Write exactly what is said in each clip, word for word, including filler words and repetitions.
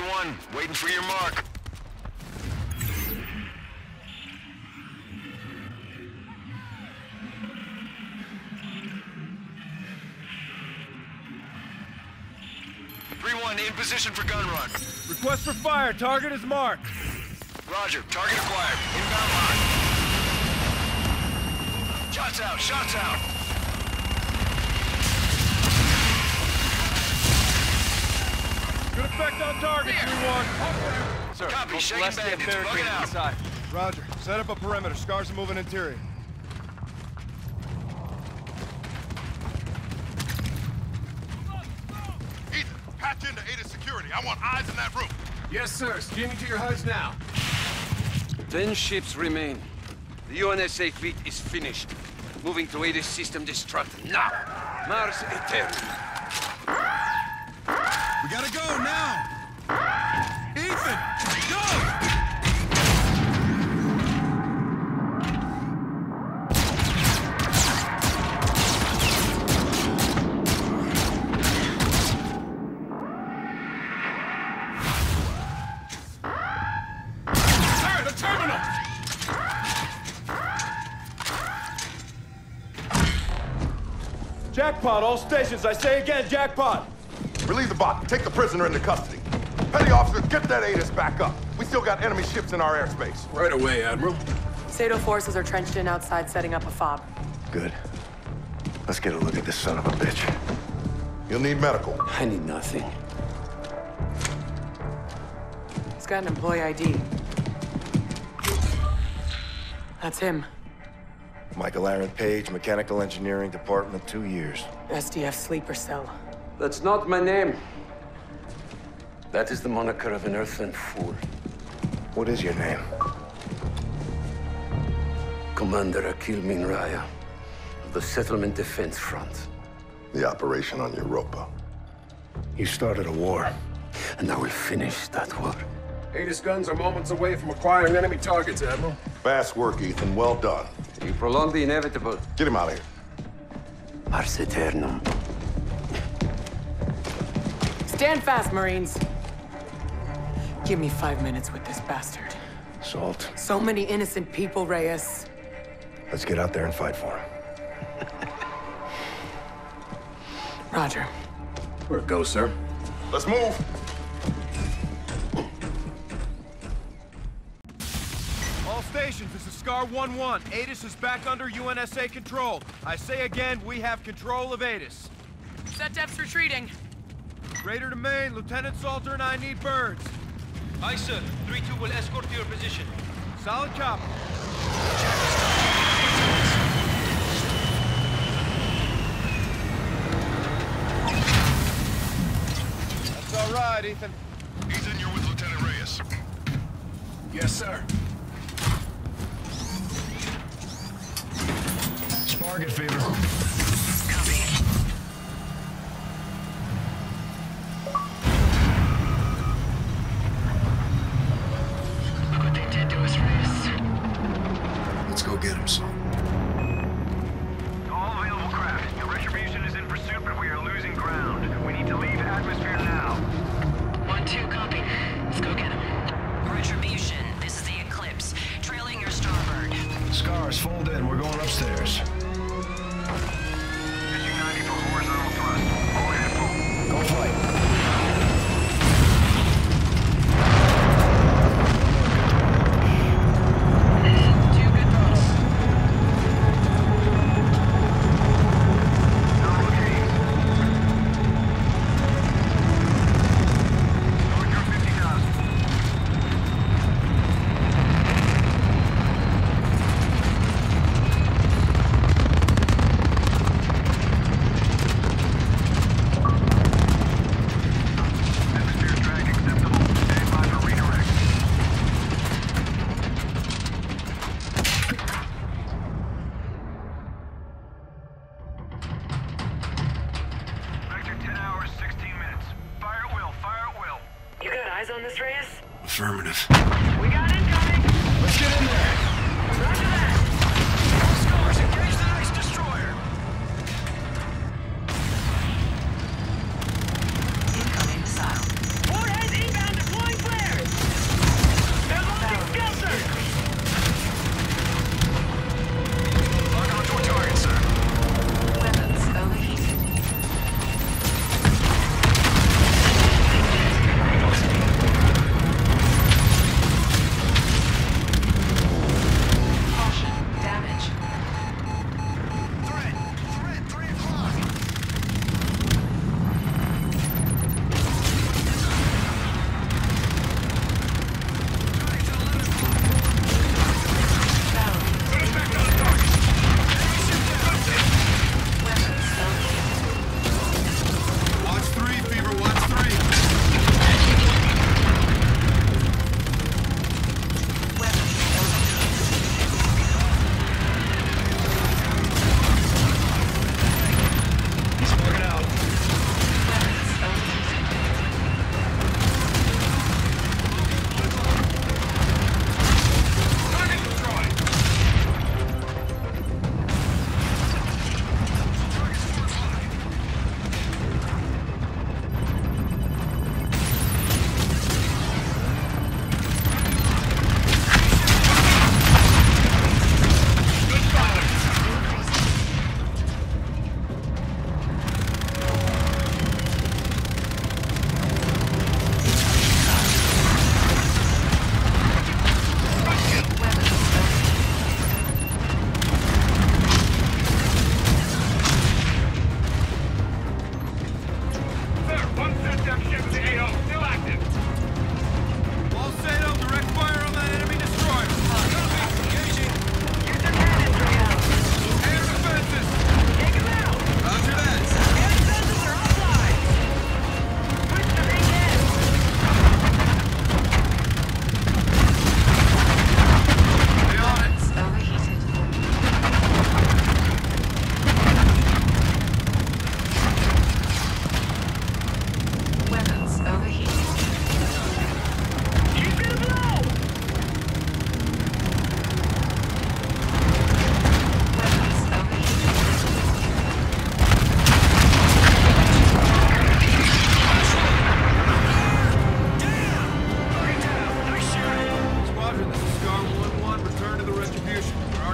one, waiting for your mark. three one, in position for gun run. Request for fire. Target is marked. Roger. Target acquired. Inbound line. Shots out. Shots out. Good effect on target, three one. Sir, Copy. Shaking less than bandits. Bug it out. inside. Roger. Set up a perimeter. Scars are moving interior. Ethan, patch into Ada security. I want eyes in that room. Yes, sir. Steaming to your H U D now. Ten ships remain. The U N S A fleet is finished. Moving to Ada's system destruct now. Mars Eternum. We gotta go now. Ethan, go! Jackpot, all stations. I say again, jackpot. Relieve the bot. Take the prisoner into custody. Petty officer, get that A T I S back up. We still got enemy ships in our airspace. Right away, Admiral. Sato forces are trenched in outside, setting up a fob. Good. Let's get a look at this son of a bitch. You'll need medical. I need nothing. He's got an employee I D. That's him. Michael Aaron Page, Mechanical Engineering Department, two years. S D F sleeper cell. That's not my name. That is the moniker of an earthling fool. What is your name? Commander Akil Minraya of the Settlement Defense Front. The operation on Europa. You started a war. And I will finish that war. A T I S guns are moments away from acquiring enemy targets, Admiral. Fast work, Ethan. Well done. You prolong the inevitable. Get him out of here. Mars Eternum. Stand fast, Marines. Give me five minutes with this bastard. Salt. So many innocent people, Reyes. Let's get out there and fight for him. Roger. Where it goes, sir? Let's move. All stations, this is Scar one one. A T I S is back under U N S A control. I say again, we have control of A T I S. Set depth's retreating. Raider to main, Lieutenant Salter and I need birds. Aye, sir. three two will escort to your position. Solid copy. That's all right, Ethan. Ethan, you're with Lieutenant Reyes. Yes, sir. Target fever. Copy. Look what they did to us, Reyes. Let's go get him, son. All available craft. Your retribution is in pursuit, but we are losing ground. We need to leave atmosphere now. One, two, copy. Let's go get him. Retribution, this is the Eclipse. Trailing your starboard. Scars, fold in. We're going upstairs. Go fight. Two good rolls. On this, Reyes? Affirmative. We got incoming! Let's get in there. Roger that! All Scars, engage the ice destroyer. Incoming missile. Warheads inbound deployment!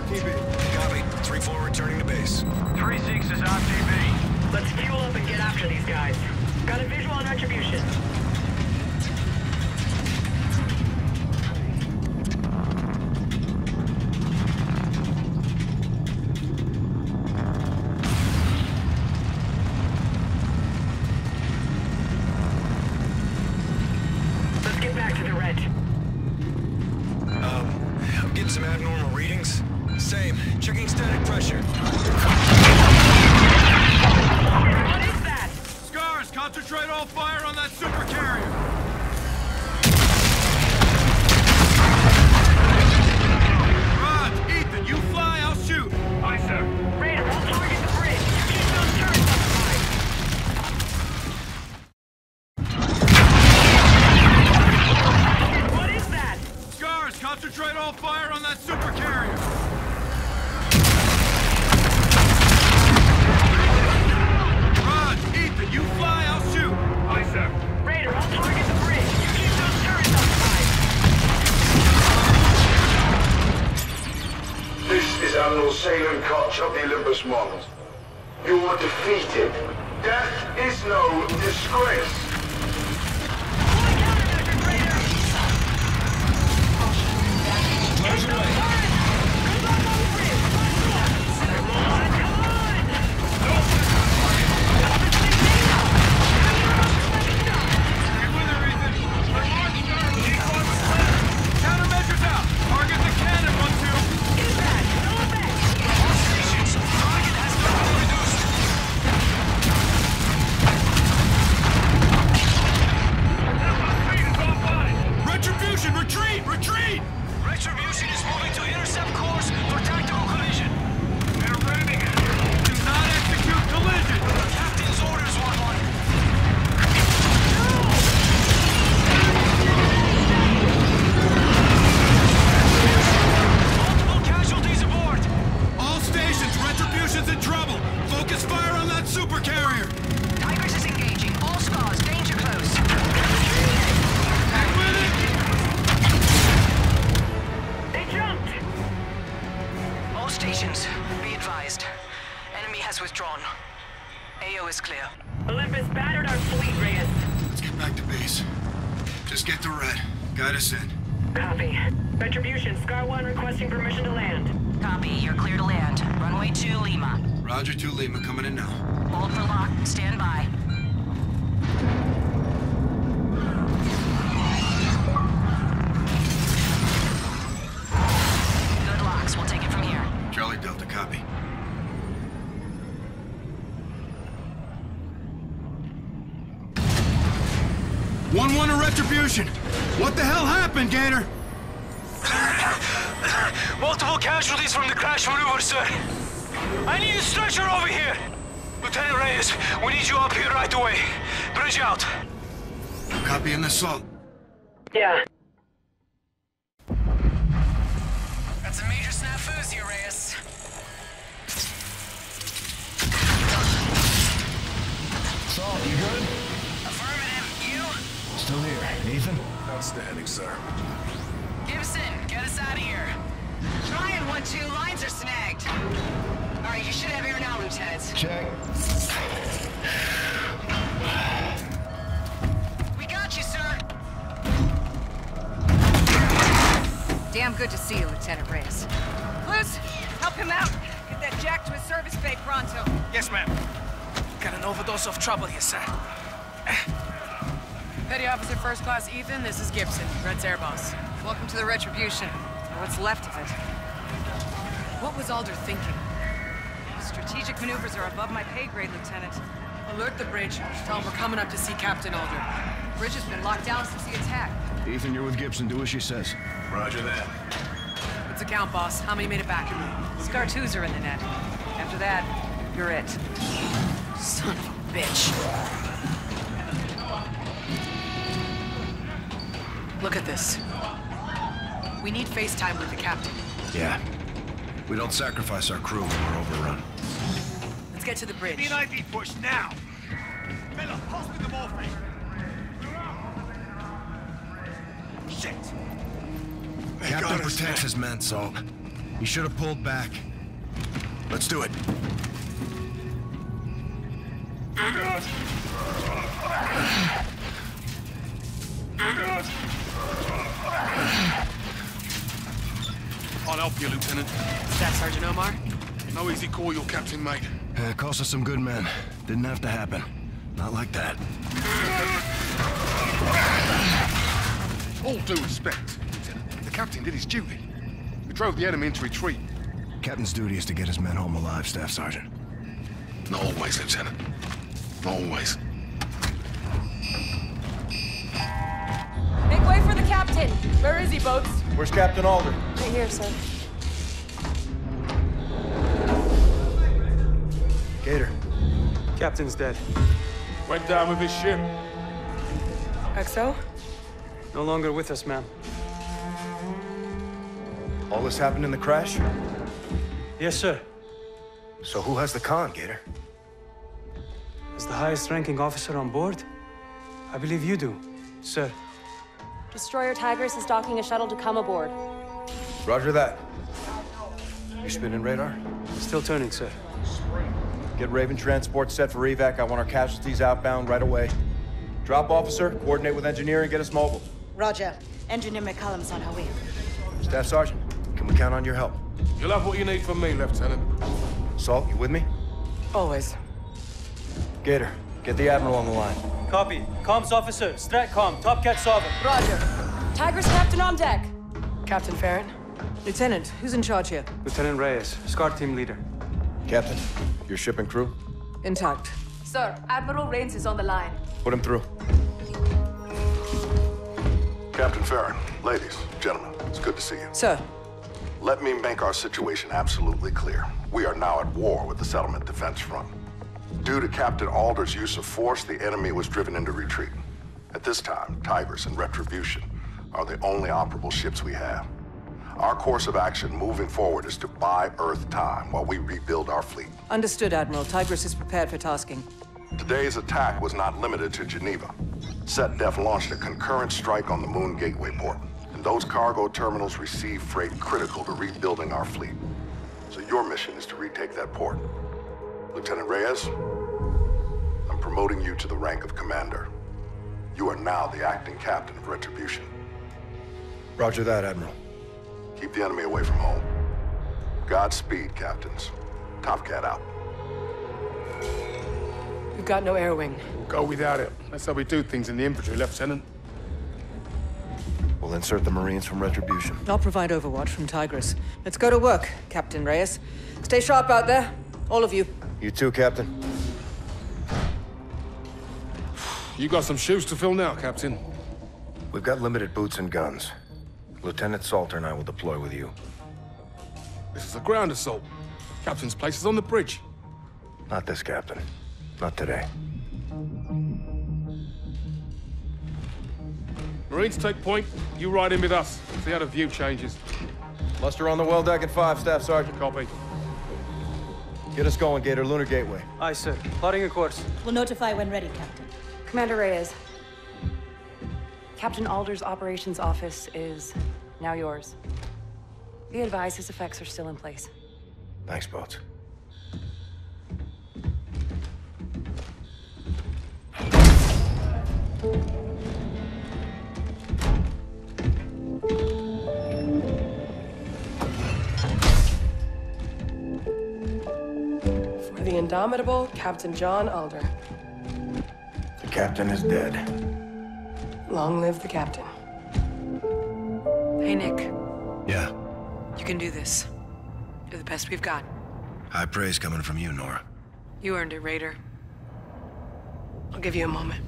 T B. Copy. three four returning to base. three six is on T V. Let's fuel up and get after these guys. Got a visual on Retribution. Let's get back to the red. Um, I'm getting some abnormal readings. Same. Checking static pressure. What is that? Scars, concentrate all fire on that super carrier. Rod, Ethan, you fly, I'll shoot. Aye, sir. Raider, we'll target the bridge. Keep those turrets occupied. What is that? Scars, concentrate all fire on that super carrier. Rod, Ethan, you fly, I'll shoot. Aye, sir. Raider, I'll target the bridge. Keep those turrets occupied. This is Admiral Salem Koch of the Olympus models. You are defeated. Death is no disgrace. Deploy countermeasures, Raider. Get those turrets. Good luck on the bridge. Come on, come on. Countermeasures out. Target the cannon, one, two. Get back. No effect. All stations, target has been reduced. Retribution, retreat, retreat! Retribution is moving to intercept course for tactical collision. They're ramming it. Do not execute collision. Captain's orders, one one. Multiple casualties aboard. All stations, Retribution's in trouble. Focus fire on that super carrier. Tigers is engaging. All scars, danger close. Back with it. They jumped. All stations, be advised. Enemy has withdrawn. A O is clear. Olympus battered our fleet, Reyes. Let's get back to base. Just get to red. Guide us in. Copy. Retribution, Scar one requesting permission to land. Copy, you're clear to land. Runway two, Lima. Roger, two Lima, coming in now. Hold for lock, stand by. Good locks, we'll take it from here. Charlie Delta, copy. one one to Retribution. What the hell happened, Gator? Multiple casualties from the crash maneuver, sir. I need a stretcher over here. Lieutenant Reyes, we need you up here right away. Bridge out. Copy an assault. Yeah. Got some major snafus here, Reyes. Salt, you good? Affirmative, you? Still here. Ethan? Outstanding, sir. Gibson, get us out of here. Trying one, two, lines are snagged. All right, you should have air now, Lieutenant. Check. We got you, sir. Damn good to see you, Lieutenant Reyes. Liz, help him out. Get that jack to his service bay pronto. Yes, ma'am. Got an overdose of trouble here, sir. Petty Officer First Class Ethan, this is Gibson, Red's air boss. Welcome to the Retribution, or what's left of it. What was Alder thinking? Strategic maneuvers are above my pay grade, Lieutenant. Alert the bridge. Tell him we're coming up to see Captain Alder. Bridge has been locked down since the attack. Ethan, you're with Gibson. Do as she says. Roger that. What's the count, boss? How many made it back? Scar twos are in the net. After that, you're it. Son of a bitch. Look at this. We need FaceTime with the captain. Yeah. We don't sacrifice our crew when we're overrun. Let's get to the bridge. Need an I V push now. Miller, pass me the morphine. Shit. Captain protects his men, Salt. You should have pulled back. Let's do it. I'll help you, Lieutenant. Staff Sergeant Omar? No easy call, your captain, mate. Uh, cost us some good men. Didn't have to happen. Not like that. All due respect, Lieutenant. The captain did his duty. We drove the enemy into retreat. Captain's duty is to get his men home alive, Staff Sergeant. Not always, Lieutenant. Not always. Make way for the captain! Where is he, Boats? Where's Captain Alder? Right here, sir. Gator. Captain's dead. Went down with his ship. X O? No longer with us, ma'am. All this happened in the crash? Yes, sir. So who has the con, Gator? As the highest-ranking officer on board, I believe you do, sir. Destroyer Tigris is docking a shuttle to come aboard. Roger that. You spinning radar? Still turning, sir. Get Raven transport set for evac. I want our casualties outbound right away. Drop officer, coordinate with engineer and get us mobile. Roger. Engineer McCallum's on her way. Staff Sergeant, can we count on your help? You'll have what you need from me, Lieutenant. Salt, you with me? Always. Gator, get the Admiral on the line. Copy. Comms officer, Stratcom, Top Cat Sovereign. Roger. Tigris captain on deck. Captain Farron. Lieutenant, who's in charge here? Lieutenant Reyes, SCAR team leader. Captain, your ship and crew? Intact. Sir, Admiral Rains is on the line. Put him through. Captain Farron, ladies, gentlemen, it's good to see you. Sir. Let me make our situation absolutely clear. We are now at war with the Settlement Defense Front. Due to Captain Alder's use of force, the enemy was driven into retreat. At this time, Tigris and Retribution are the only operable ships we have. Our course of action moving forward is to buy Earth time while we rebuild our fleet. Understood, Admiral. Tigris is prepared for tasking. Today's attack was not limited to Geneva. SetDef launched a concurrent strike on the Moon Gateway port, and those cargo terminals receive freight critical to rebuilding our fleet. So your mission is to retake that port. Lieutenant Reyes, I'm promoting you to the rank of commander. You are now the acting captain of Retribution. Roger that, Admiral. Keep the enemy away from home. Godspeed, captains. Top Cat out. We've got no air wing. We'll go without it. That's how we do things in the infantry, Lieutenant. We'll insert the Marines from Retribution. I'll provide overwatch from Tigris. Let's go to work, Captain Reyes. Stay sharp out there, all of you. You too, Captain. You got some shoes to fill now, Captain. We've got limited boots and guns. Lieutenant Salter and I will deploy with you. This is a ground assault. Captain's place is on the bridge. Not this, Captain. Not today. Marines take point. You ride in with us. See how the view changes. Muster on the well deck at five, Staff Sergeant. Copy. Get us going, Gator. Lunar Gateway. Aye, sir. Plotting a course. We'll notify when ready, Captain. Commander Reyes. Captain Alder's operations office is now yours. Be advised his effects are still in place. Thanks, Boats. For the indomitable Captain John Alder. The captain is dead. Long live the captain. Hey, Nick. Yeah. You can do this. You're the best we've got. High praise coming from you, Nora. You earned it, Raider. I'll give you a moment.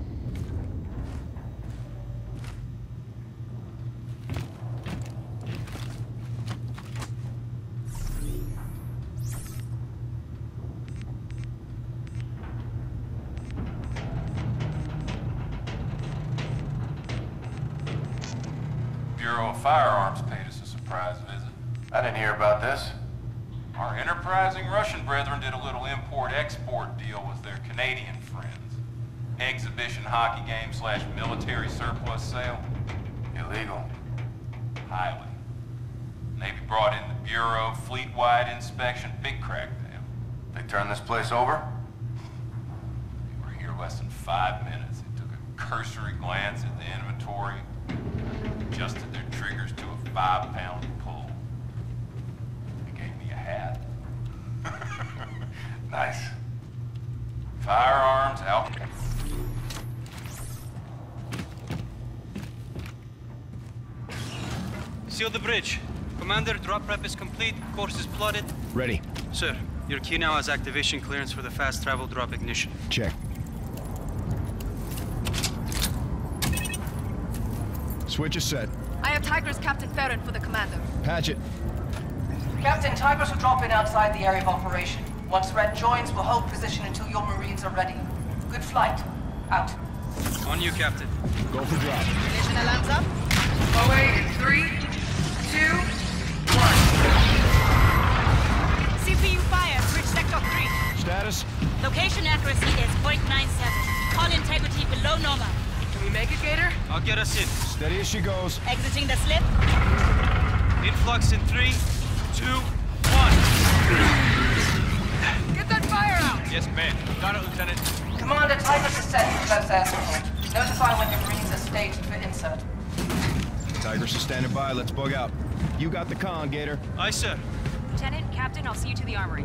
Bureau of Firearms paid us a surprise visit. I didn't hear about this. Our enterprising Russian brethren did a little import-export deal with their Canadian friends. Exhibition hockey game slash military surplus sale. Illegal. Highly. Navy brought in the Bureau fleet-wide inspection, big crackdown. They turned this place over? We were here less than five minutes. They took a cursory glance at the inventory, adjusted their triggers to a five-pound pull. They gave me a hat. Nice. Firearms, out. Seal the bridge. Commander, drop prep is complete. Course is plotted. Ready. Sir, your key now has activation clearance for the fast travel drop ignition. Check. Switch is set. I have Tigris Captain Farron for the commander. Patch it. Captain, Tigris will drop in outside the area of operation. Once Red joins, we'll hold position until your Marines are ready. Good flight. Out. On you, Captain. Go for drop. Ignition alarms up. Away in three, two, one. C P U fire, bridge sector three. Status? Location accuracy is point nine seven. Call integrity below normal. Can we make it, Gator? I'll get us in. Steady as she goes. Exiting the slip. Influx in three, two, one. Get that fire out! Yes, ma'am. Got it, Lieutenant. Commander, Tigris is set for close air support. Notify when your Marines are staged for insert. Tigers is standing by. Let's bug out. You got the con, Gator. Aye, sir. Lieutenant, Captain, I'll see you to the armory.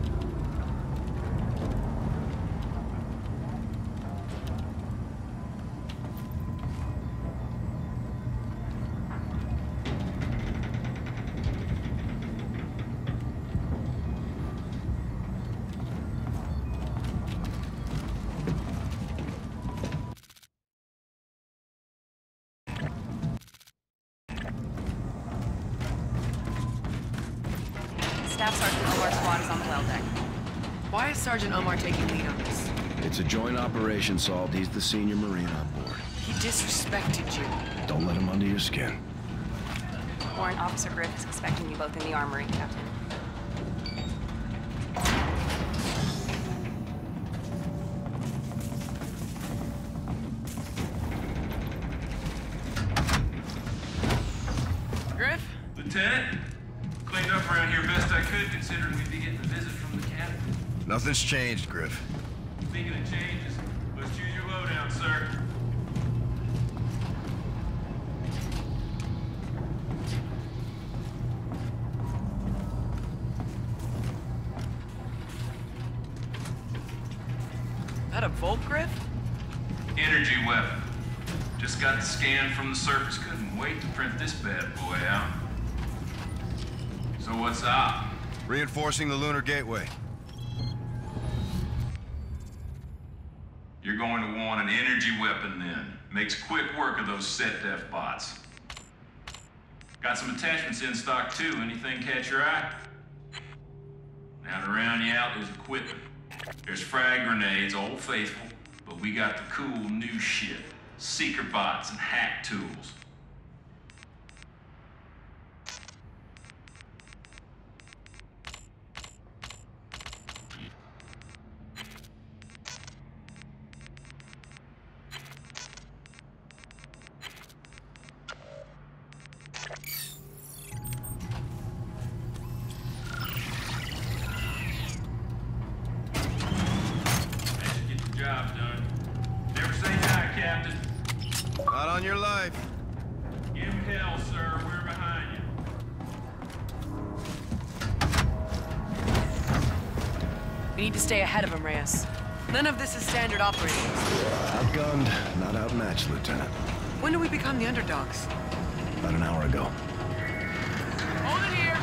Staff Sergeant Omar's squad is on the well deck. Why is Sergeant Omar taking lead on this? It's a joint operation, Salt. He's the senior Marine on board. He disrespected you. Don't let him under your skin. Warrant Officer Griff is expecting you both in the armory, Captain. Griff? Lieutenant? Cleaned up around here best I could, considering we'd be getting a visit from the captain. Nothing's changed, Griff. Speaking of changes, let's choose your lowdown, sir. That a Volt, Griff? Energy weapon. Just got the scan from the surface. Couldn't wait to print this bad boy out. So what's up? Reinforcing the lunar gateway. You're going to want an energy weapon then. Makes quick work of those set def bots. Got some attachments in stock too. Anything catch your eye? Now to round you out, there's equipment. There's frag grenades, old faithful, but we got the cool new shit. Seeker bots and hack tools. Job done. Never say die, Captain. Not on your life. Give him hell, sir. We're behind you. We need to stay ahead of him, Reyes. None of this is standard operating. Outgunned, not outmatched, Lieutenant. When do we become the underdogs? About an hour ago. Hold it here!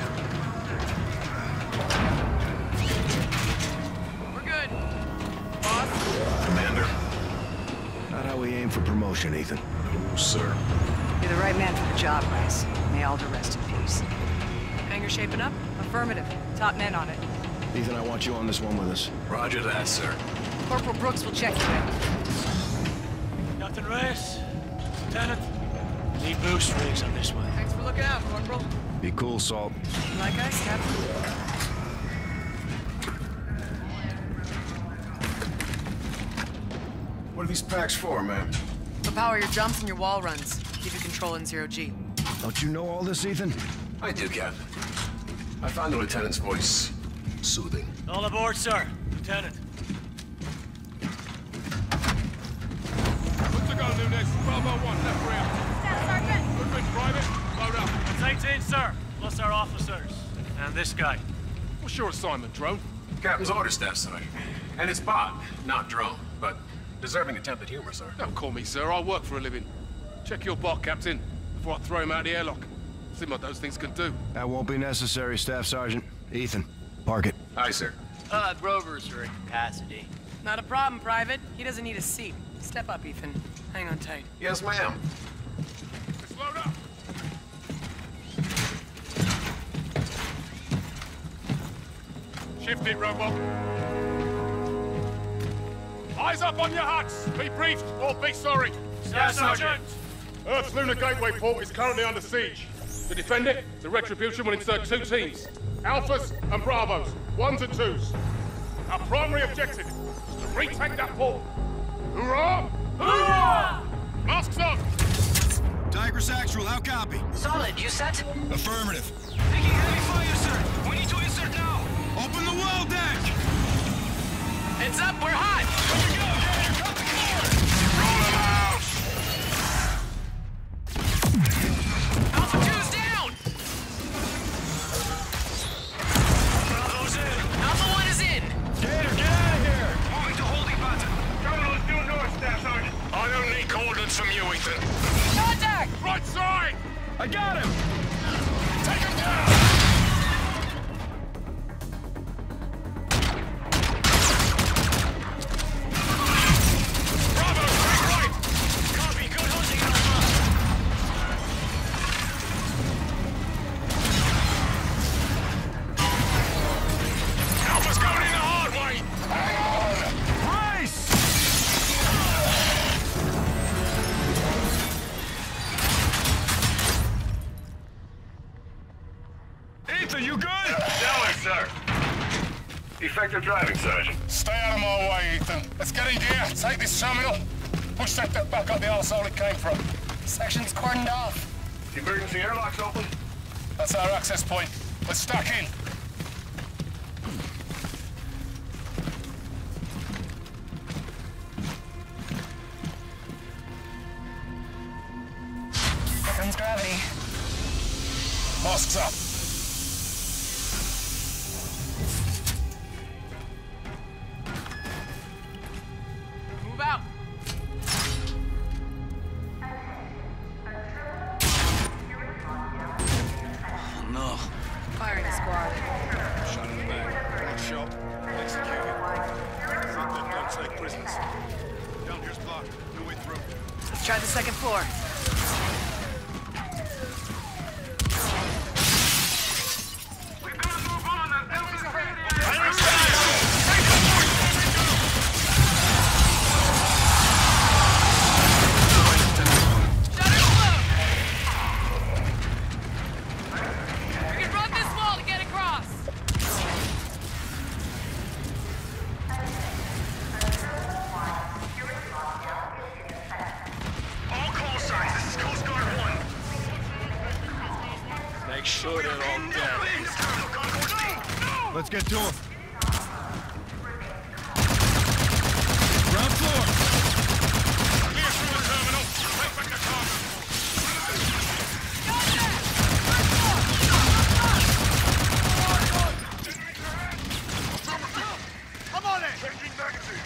We're good. Boss? Commander. Not how we aim for promotion, Ethan. No, sir. You're the right man for the job, Reyes. May Alder rest in peace. Hangar shaping up? Affirmative. Top men on it. Ethan, I want you on this one with us. Roger that, sir. Corporal Brooks will check you out. Captain Reyes, Lieutenant, need boost rigs on this one. Thanks for looking out, Corporal. Be cool, Salt. You like ice, Captain? What are these packs for, man? To power your jumps and your wall runs. Keep you control in zero G. Don't you know all this, Ethan? I do, Captain. I found the lieutenant's voice soothing. All aboard, sir. Lieutenant. What's the go, Nunes? twelve oh one, left rear. Staff Sergeant. Movement, private. Load up. It's eighteen, sir. Plus our officers. And this guy. What's your assignment, drone? Captain's orders, Staff Sergeant. And it's bot, not drone, but deserving attempted humor, sir. Don't call me sir, I work for a living. Check your bot, Captain, before I throw him out the airlock. See what those things can do. That won't be necessary, Staff Sergeant. Ethan, park it. Aye, sir. Uh, Rovers are at capacity. Not a problem, Private. He doesn't need a seat. Step up, Ethan. Hang on tight. Yes, ma'am. Let's load up. Shift it, robot. Eyes up on your huts. Be briefed or be sorry. Staff Sergeant. Earth's lunar gateway port is currently under siege. To defend it, the Retribution will insert two teams. Alphas and Bravos. Ones and twos. Our primary objective is to retake that port. Hoorah! Hoorah! Masks on! Tigris Actual, how copy? Solid, you set? Affirmative. Taking heavy fire, sir. We need to insert now. Open the well deck! Heads up, we're hot. Here we go. Cut the cord. Roll them out. Alpha two's down. Bravo's in. Alpha one is in. Gator, get out of here! Moving to holding pattern. Terminal is due north, Staff Sergeant. I don't need coordinates from you, Ethan. Contact! Right side! I got him! Take him down! Effective driving, Sergeant. Stay out of my way, Ethan. Let's get in gear. Take this terminal. Push that deck back up the arsehole it came from. Section's cordoned off. Emergency airlock's open. That's our access point. Let's stack in. Here comes gravity. Masks up. Move out. Oh, no. Fire in the squad. Shot in the back. One shot. Executed. Think they've done take prisoners. Down here's blocked. No way through. Let's try the second floor. We've got to move on. The Delta's ready. We can run this wall to get across. All call signs. This is Coast Guard one. Make sure they're all dead. Please, Colonel Concord. No! Let's get to them. Ground floor. Clear through the terminal. Take back the cargo. Come on in. Changing magazine.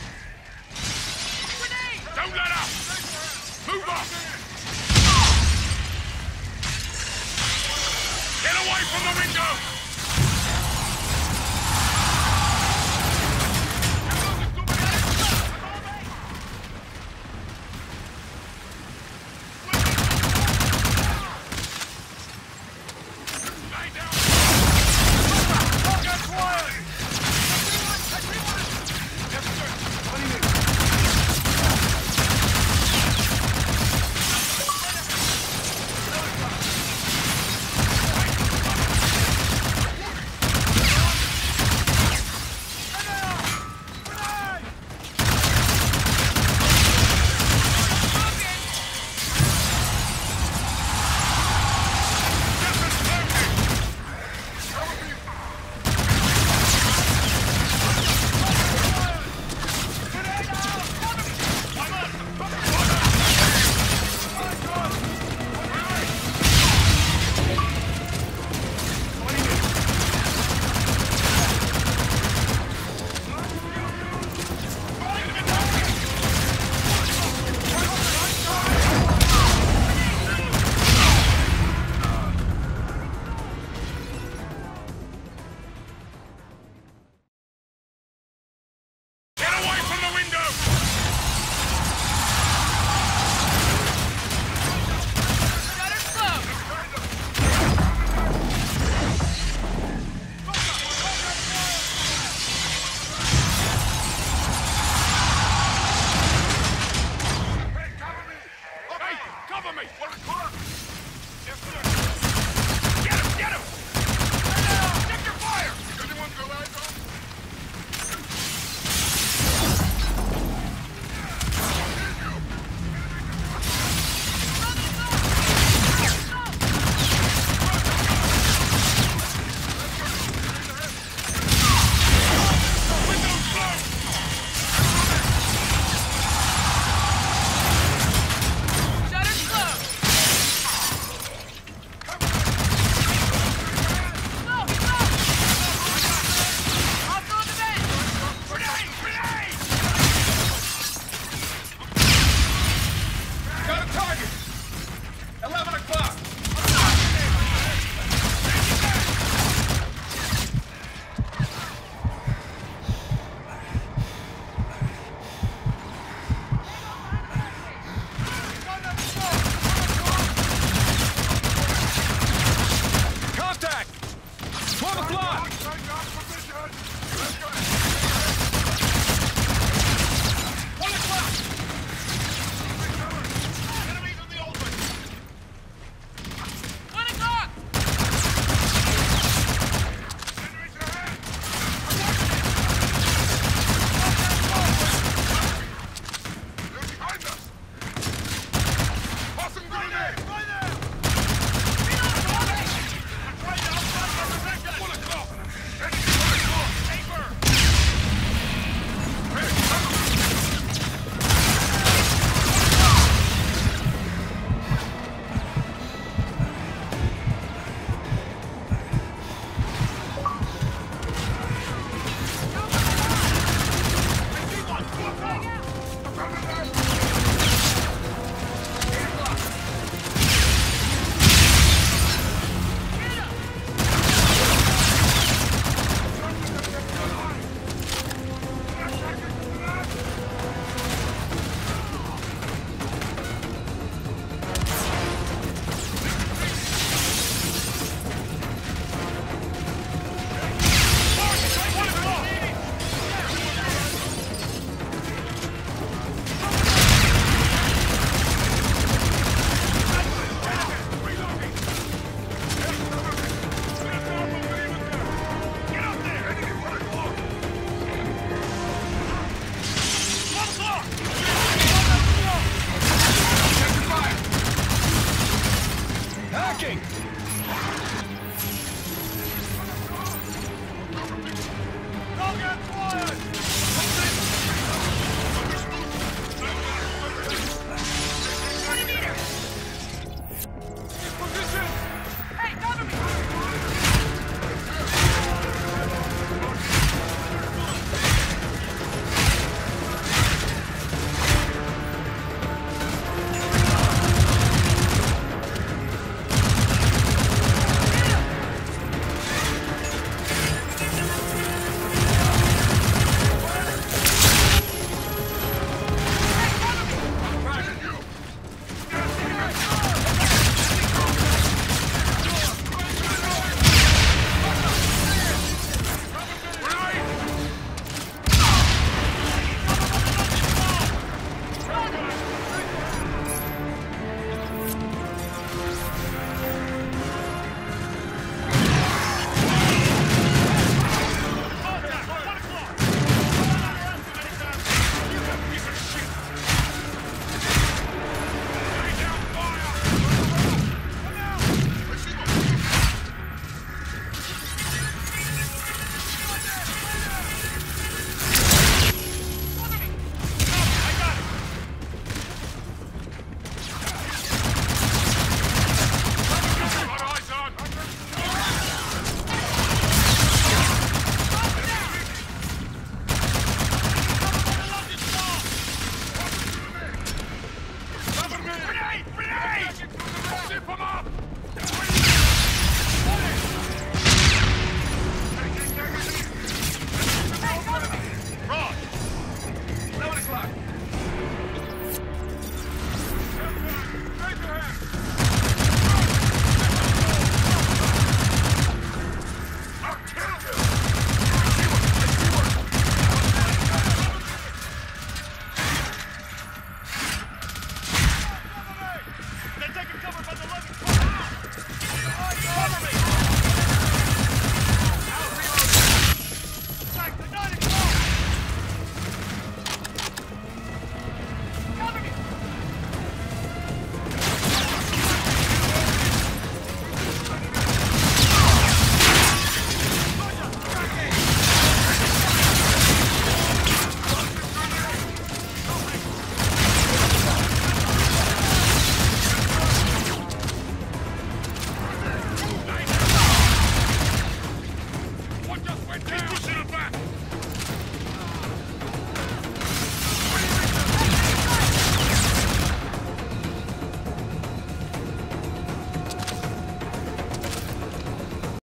Don't let up! Move up! Get away from the window!